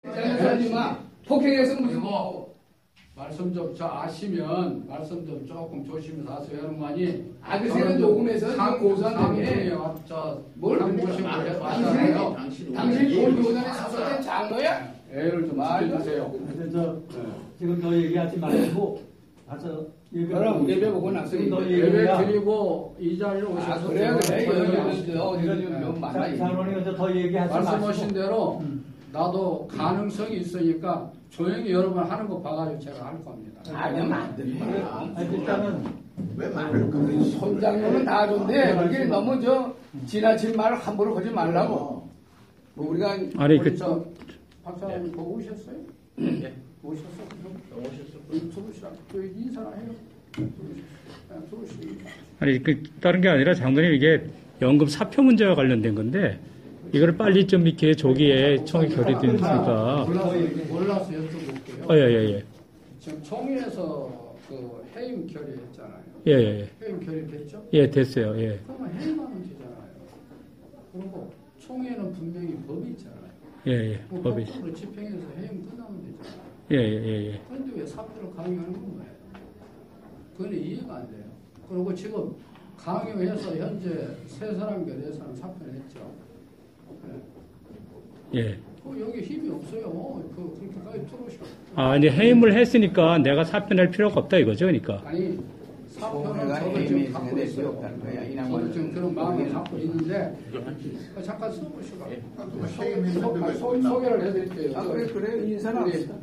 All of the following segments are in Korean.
하지마. 폭행해서 무슨 뭐 말씀 좀 아시면 말씀 좀 조금 조심해서 하세요. 여러분이 아그새는 녹음해서 고소한다며. 뭘 모시고 왔잖아요. 당신 고소단에 사소된 장로야? 애를 좀 지켜주세요. 지금 더 얘기하지 말고 가서 그럼 예배 보고 나서 예배 드리고 이 자리에 오셔서 그래 어디가 좀 만나. 장로님 더 얘기하지 마시고 말씀하신 대로 나도 가능성이 있으니까 조용히 여러분 하는 거 봐가지고 제가 할 겁니다. 아니면 안 됩니다. 일단은 왜 말을 끊는 손장로는 다 좋은데 그게 너무 지나친 말을 함부로 하지 말라고. 뭐 우리가 아니 박사님 보고 오셨어요? 예. 오셨어? 들어오시라. 인사나 해요. 들어오시라. 아니 다른 게 아니라 장로님 이게 연금 사표 문제와 관련된 건데 이걸 빨리 좀 이렇게 조기에 총회 결의되니까 몰라서 여쭤볼게요. 예예예. 지금 총회에서 그 해임 결의했잖아요. 예예예. 해임 결의됐죠? 예 됐어요. 예. 그러면 해임하면 되잖아요. 그리고 총회는 분명히 법이 있잖아요. 예예. 법이. 법적으로 집행해서 해임 끝나면 되잖아요. 예예예. 그런데 왜 사표를 강요하는 거예요? 그건 이해가 안 돼요. 그리고 지금 강요해서 현재 3사람인가 4사람 사표를 했죠. 예. 여기 힘이 없어요. 그렇게까지 들어오시고. 이제 해임을 했으니까 내가 사표 낼 필요가 없다 이거죠, 그러니까. 아니 사표는 저도 지금 갖고 있어요. 저도 지금 그런 마음을 갖고 있는데 잠깐 써보시고 소개를 해드릴게요. 그래 인사는 안 했다.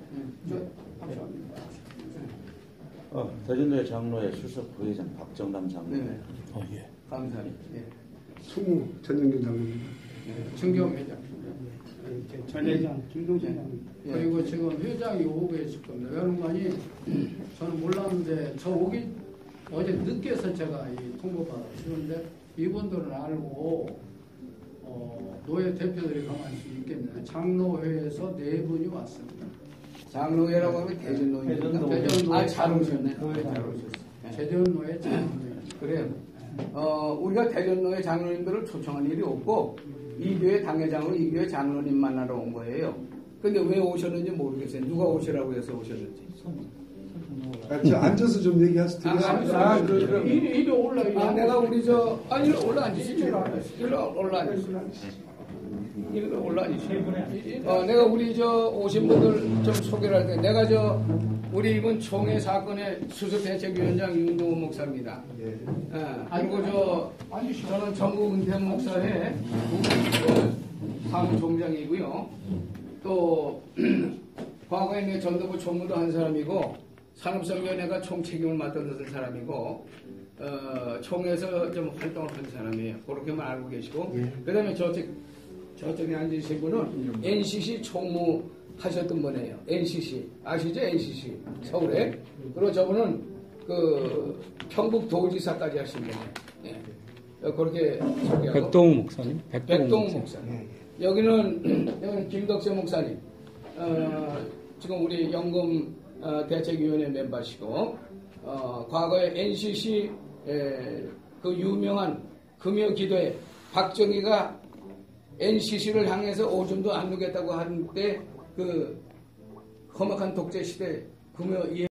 대전도의 장로의 수석 부회장 박정남 장로님. 네. 예. 감사합니다. 예. 총무 전영균 장로입니다. 정경 회장. 전 회장 김동진 장로. 그리고 지금 회장이 오고 있을 겁니다. 여러분이 저는 몰랐는데 저 오기 어제 늦게서 제가 이 통보받았는데 이분들은 알고 노예 대표들이 가만히 수 있겠네요. 장로회에서 4분이 왔습니다. 장로회라고 하면 대전노입니다. 대전노회. 잘 오셨네. 잘 오셨어요. 대전노회 장로회. 그래요. 우리가 대전노회 장로님들을 초청한 일이 없고 이 교회 당회장으로 이 교회 장로님 만나러 온 거예요. 근데 왜 오셨는지 모르겠어요. 누가 오시라고 해서 오셨는지. 저 앉아서 좀 얘기하시죠. 이리 올라. 내가 우리 일로 올라앉으시죠. 일로 올라앉으시죠. 일로 올라앉으시죠. 내가 우리 오신 분들 좀 소개를 할 때, 내가 우리 이번 총회 사건의 수습대책위원장 윤동호 목사입니다. 그리고 저는 전국 은퇴 목사회 사무총장이고요. 또 과거에 전도부 총무도 한 사람이고 산업성위원회가 총책임을 맡았던 사람이고 총회에서 좀 활동을 한 사람이에요. 그렇게만 알고 계시고 그 다음에 저쪽에 앉으신 분은 NCC 총무 하셨던 분이에요. NCC 아시죠? NCC 서울에. 그리고 저분은 경북 도지사까지 하신 분이에요. 예. 그렇게 소개하고 백동우 목사님. 백동우 목사님. 여기는 김덕재 목사님. 지금 우리 연금 대책위원회 멤버시고 과거에 NCC 그 유명한 금요기도회 박정희가 NCC를 향해서 오줌도 안 누겠다고 하는데 그 험악한 독재 시대 금요